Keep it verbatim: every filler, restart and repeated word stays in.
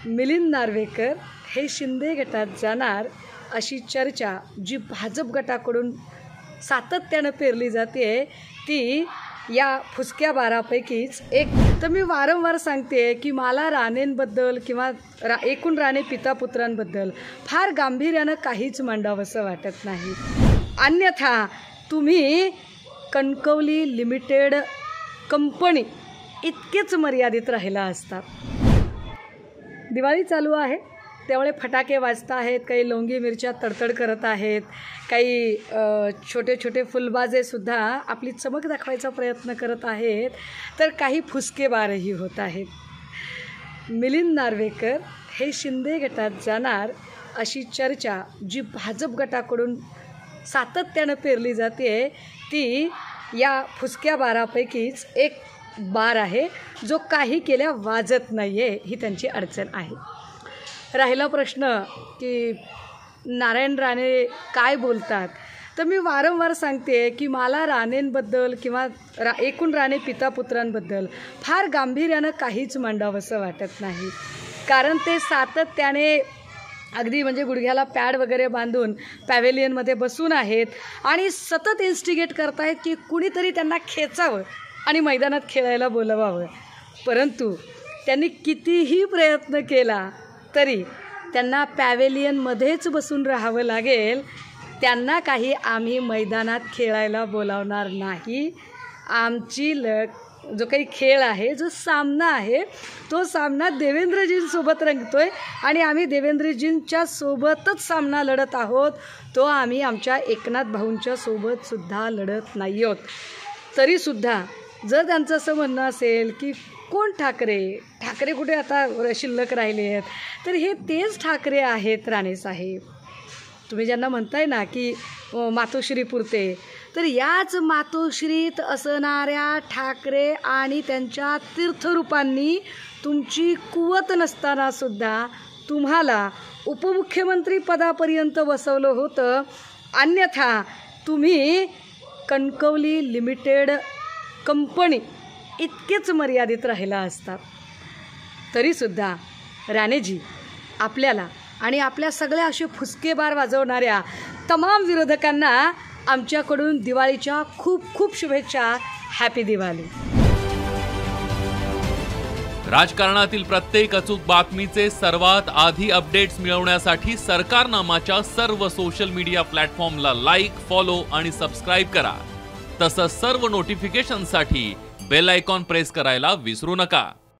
मिलिंद नार्वेकर हे शिंदे गटात जाणार अशी चर्चा जी भाजप गटाकडून सातत्यानं पेरली जाते ती या फुसक्या बारापैकीच एक. तर मी वारंवार सांगते की मला राणेंबद्दल किंवा रा एकूण राणे पिता पुत्रांबद्दल फार गांभीर्यानं काहीच मांडावंसं वाटत नाही. अन्यथा तुम्ही कणकवली लिमिटेड कंपनी इतकेच मर्यादित राहिला असतात. दिवाळी चालू आहे त्यामुळे फटाके वाजत आहेत, काही लवंगी मिरच्या तडतड करत आहेत, काही छोटे छोटे फुलबाजेसुद्धा आपली चमक दाखवायचा प्रयत्न करत आहेत, तर काही फुसकेबारही होत आहेत. मिलिंद नार्वेकर हे शिंदे गटात जाणार अशी चर्चा जी भाजप गटाकडून सातत्यानं पेरली जाते ती या फुसक्या बारापैकीच एक बार आहे जो काही केल्या वाजत नाही आहे, ही त्यांची अडचण आहे. राहिला प्रश्न की नारायण राणे काय बोलतात, तर मी वारंवार सांगते की मला राणेंबद्दल किंवा रा एकूण राणे पिता पुत्रांबद्दल फार गांभीर्यानं काहीच मांडावंसं वाटत नाही. कारण ते सातत्याने अगदी म्हणजे गुडघ्याला पॅड वगैरे बांधून पॅव्हेलियनमध्ये बसून आहेत आणि सतत इन्स्टिगेट करतायत की कुणीतरी त्यांना खेचावं आणि मैदानात खेळायला बोलवावं. परंतु त्यांनी कितीही प्रयत्न केला तरी त्यांना पॅव्हेलियनमध्येच बसून राहावं लागेल. त्यांना काही आम्ही मैदानात खेळायला बोलावणार नाही. आमची ल जो काही खेळ आहे, जो सामना आहे, तो सामना देवेंद्रजींसोबत रंगतो आहे आणि आम्ही देवेंद्रजींच्या सोबतच सामना लढत आहोत. तो आम्ही आमच्या एकनाथ भाऊंच्या सोबतसुद्धा लढत नाही आहोत. तरीसुद्धा जर त्यांचं असं म्हणणं असेल की कोण ठाकरे ठाकरे कुठे आता शिल्लक राहिले आहेत, तर हे तेच ठाकरे आहेत राणेसाहेब. तुम्ही ज्यांना म्हणताय ना की मातोश्री पुरते, तर याच मातोश्रीत असणाऱ्या ठाकरे आणि त्यांच्या तीर्थरूपांनी तुमची कुवत नसतानासुद्धा तुम्हाला उपमुख्यमंत्री पदापर्यंत बसवलं होतं. अन्यथा तुम्ही कणकवली लिमिटेड कंपनी इतकेच मर्यादित राहिला असतात. तरीसुद्धा राणेजी आपल्याला आणि आपल्या सगळ्या असे फुसकेबार वाजवणाऱ्या तमाम विरोधकांना आमच्याकडून दिवाळीच्या खूप खूप शुभेच्छा. हॅपी दिवाळी. राजकारणातील प्रत्येक अचूक बातमीचे सर्वात आधी अपडेट्स मिळवण्यासाठी सरकारनामाच्या सर्व सोशल मीडिया प्लॅटफॉर्मला लाईक, फॉलो आणि सबस्क्राईब करा. तसंच सर्व नोटिफिकेशनसाठी बेल आयकॉन प्रेस करायला विसरू नका.